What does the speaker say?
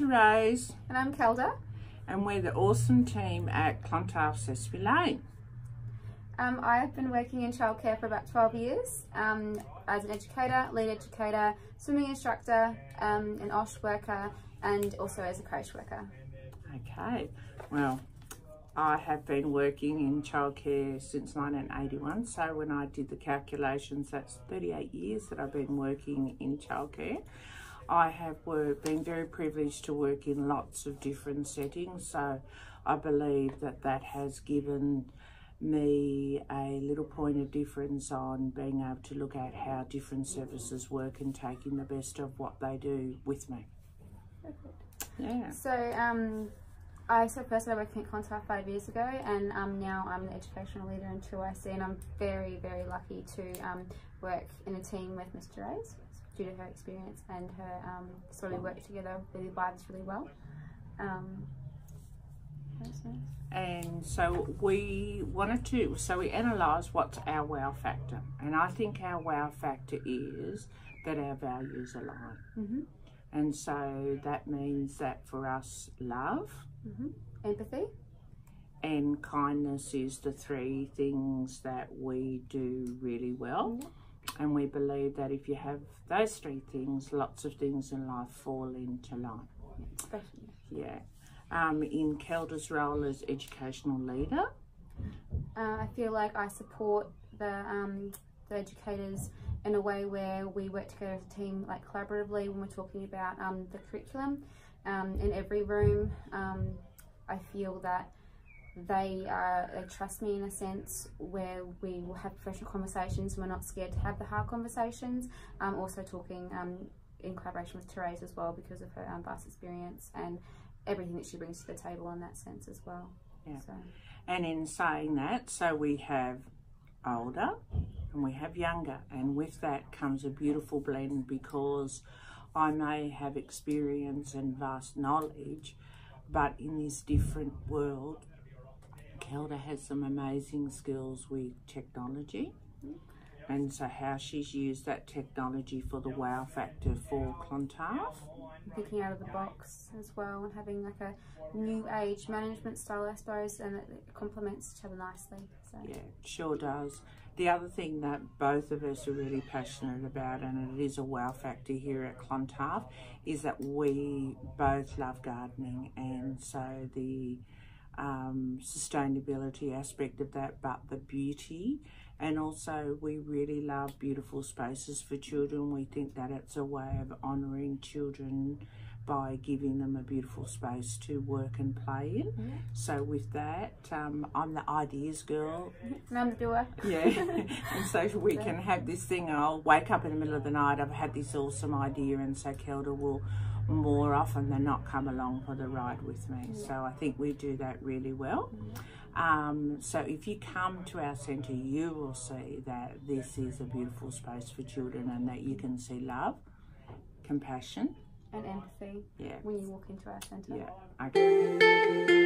Therese. And I'm Kelda. And we're the awesome team at Clontarf Sesame Lane. I've been working in childcare for about 12 years as an educator, lead educator, swimming instructor, an OSH worker, and also as a creche worker. Okay, well, I have been working in childcare since 1981, so when I did the calculations, that's 38 years that I've been working in childcare. I have been very privileged to work in lots of different settings, so I believe that that has given me a little point of difference on being able to look at how different services work and taking the best of what they do with me. Perfect. Yeah. So I first started working at Clontarf 5 years ago, and now I'm the educational leader in 2IC, and I'm very, very lucky to work in a team with Miss Therese due to her experience and her sort of work together really vibes really well. That's nice. And so we analysed what's our wow factor, and I think our wow factor is that our values align. Mm-hmm. And so that means that for us, love, empathy, and kindness is the three things that we do really well. And we believe that if you have those three things, lots of things in life fall into line. Especially. Yeah. In Kelda's role as educational leader, I feel like I support the educators in a way where we work together as a team, like collaboratively when we're talking about the curriculum. In every room, I feel that they trust me in a sense where we will have professional conversations and we're not scared to have the hard conversations. Also talking in collaboration with Therese as well because of her vast experience and everything that she brings to the table in that sense as well. Yeah. So. And in saying that, so we have older and we have younger, and with that comes a beautiful blend because I may have experience and vast knowledge, but in this different world, Kelda has some amazing skills with technology. And so how she's used that technology for the wow factor for Clontarf. Thinking out of the box as well and having like a new age management style, I suppose, and it complements each other nicely. So. Yeah, it sure does. The other thing that both of us are really passionate about, and it is a wow factor here at Clontarf, is that we both love gardening, and so the sustainability aspect of that, but the beauty, and also we really love beautiful spaces for children. We think that it's a way of honouring children by giving them a beautiful space to work and play in. So with that, I'm the ideas girl. And I'm the doer. Yeah, and so we can have this thing, I'll wake up in the middle of the night, I've had this awesome idea, and so Kelda will more often than not come along for the ride with me. So I think we do that really well. So if you come to our centre, you will see that this is a beautiful space for children and that you can see love, compassion, and empathy when you walk into our centre. Yeah. Okay.